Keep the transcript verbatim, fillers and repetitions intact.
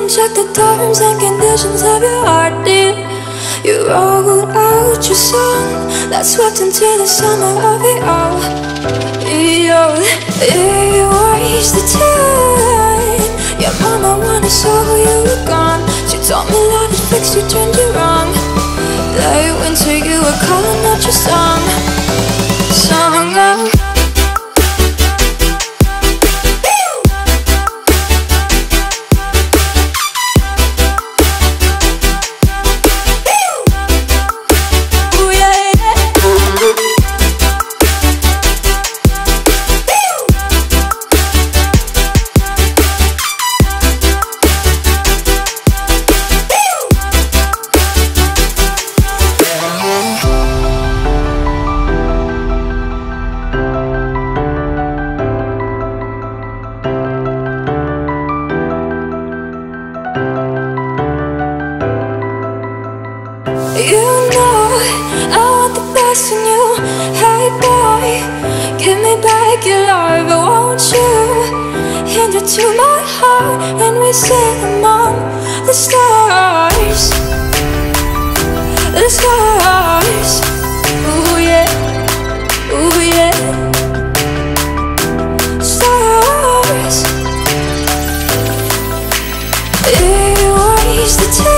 didn't check the terms and conditions of your heart, dear. You wrote out your song that swept into the summer of it all. Yo, you waste the time. Your mama wanted so you were gone. She told me love is fixed, you turned you wrong. That winter you were calling out your song. Song of you know, I want the best in you. Hey boy, give me back your love, won't you? Hand it to my heart and we sing among the stars. The stars. Ooh yeah, ooh yeah. Stars. You waste the time.